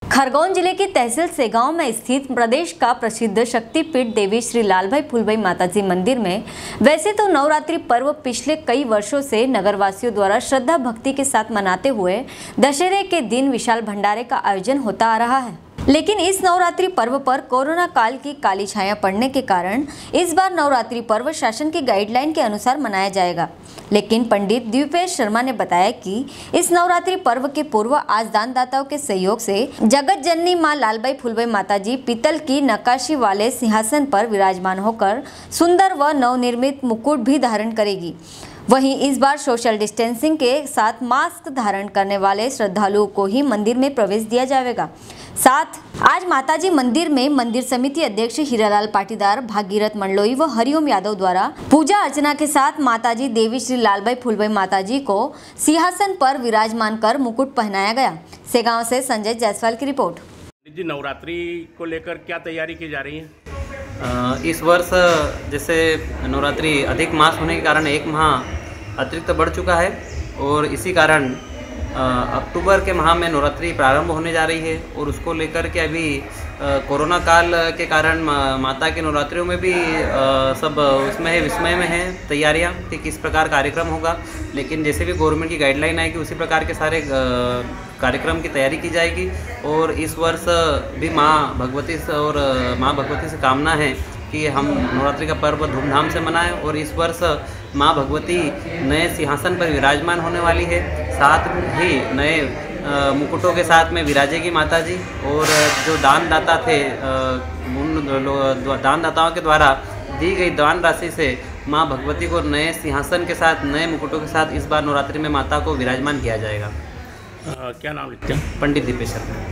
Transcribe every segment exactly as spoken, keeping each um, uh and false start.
खरगोन जिले की तहसील सेगांव में स्थित प्रदेश का प्रसिद्ध शक्तिपीठ देवी श्री लालभाई फूलबाई माताजी मंदिर में वैसे तो नवरात्रि पर्व पिछले कई वर्षों से नगरवासियों द्वारा श्रद्धा भक्ति के साथ मनाते हुए दशहरे के दिन विशाल भंडारे का आयोजन होता आ रहा है, लेकिन इस नवरात्रि पर्व पर कोरोना काल की काली छाया पड़ने के कारण इस बार नवरात्रि पर्व शासन की गाइडलाइन के अनुसार मनाया जाएगा। लेकिन पंडित दिव्येश शर्मा ने बताया कि इस नवरात्रि पर्व के पूर्व आज दानदाताओं के सहयोग से जगत जननी मां लालबाई फूलबाई माताजी पीतल की नक्काशी वाले सिंहासन पर विराजमान होकर सुंदर व नवनिर्मित मुकुट भी धारण करेगी। वहीं इस बार सोशल डिस्टेंसिंग के साथ मास्क धारण करने वाले श्रद्धालुओं को ही मंदिर में प्रवेश दिया जाएगा। साथ आज माताजी मंदिर में मंदिर समिति अध्यक्ष हीरालाल पाटीदार, भागीरथ मंडलोई व हरिओम यादव द्वारा पूजा अर्चना के साथ माताजी देवी श्री लालबाई फूलबाई माताजी को सिंहासन पर विराजमान कर मुकुट पहनाया गया। सेगांव से संजय जायसवाल की रिपोर्ट। जी, नवरात्रि को लेकर क्या तैयारी की जा रही है? इस वर्ष जैसे नवरात्रि अधिक मास होने के कारण एक माह अतिरिक्त बढ़ चुका है और इसी कारण अक्टूबर के माह में नवरात्रि प्रारंभ होने जा रही है और उसको लेकर के अभी कोरोना काल के कारण माता के नवरात्रियों में भी सब उसमें है विस्मय में है तैयारियां कि किस प्रकार कार्यक्रम होगा। लेकिन जैसे भी गवर्नमेंट की गाइडलाइन आएगी उसी प्रकार के सारे कार्यक्रम की तैयारी की जाएगी। और इस वर्ष भी माँ भगवती से और माँ भगवती से कामना है कि हम नवरात्रि का पर्व धूमधाम से मनाएं। और इस वर्ष माँ भगवती नए सिंहासन पर विराजमान होने वाली है, साथ ही नए मुकुटों के साथ में विराजेगी माता जी। और जो दानदाता थे उन दानदाताओं के द्वारा दी गई दान राशि से माँ भगवती को नए सिंहासन के साथ नए मुकुटों के साथ इस बार नवरात्रि में माता को विराजमान किया जाएगा। आ, क्या नाम लिखते हैं? पंडित दिव्येश शर्मा।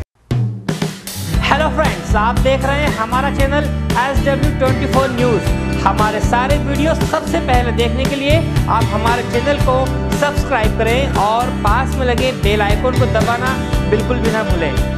हेलो फ्रेंड्स, आप देख रहे हैं हमारा channel S W twenty four news. हमारे सारे वीडियो सबसे पहले देखने के लिए आप हमारे चैनल को सब्सक्राइब करें और पास में लगे बेल आइकन को दबाना बिल्कुल भी ना भूलें।